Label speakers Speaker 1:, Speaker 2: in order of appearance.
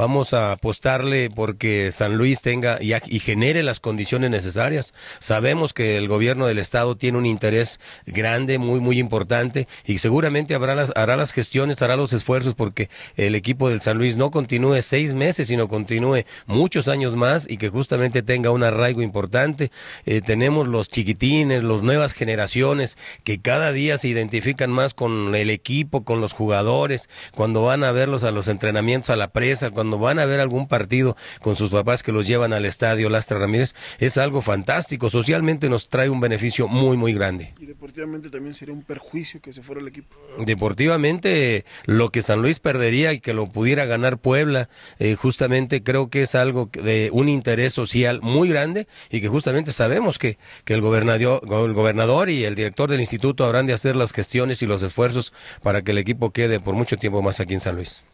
Speaker 1: vamos a apostarle porque San Luis tenga y genere las condiciones necesarias. Sabemos que el gobierno del estado tiene un interés grande, muy importante, y seguramente hará las gestiones, hará los esfuerzos porque el equipo del San Luis no continúe 6 meses, sino continúe muchos años más y que justamente tenga un arraigo importante. Tenemos los chiquitines, las nuevas generaciones que cada día se identifican más con el equipo, con los jugadores, cuando van a verlos a los entrenamientos, a la presa, cuando van a ver algún partido con sus papás que los llevan al estadio Lastra Ramírez, es algo fantástico, socialmente nos trae un beneficio muy grande.
Speaker 2: Y deportivamente también sería un perjuicio que se fuera el equipo.
Speaker 1: Deportivamente, lo que San Luis perdería y que lo pudiera ganar Puebla, justamente creo que es algo de un interés social muy grande y que justamente sabemos que el gobernador y el director del instituto habrán de hacer las gestiones y los esfuerzos para que el equipo quede por mucho tiempo más aquí en San Luis.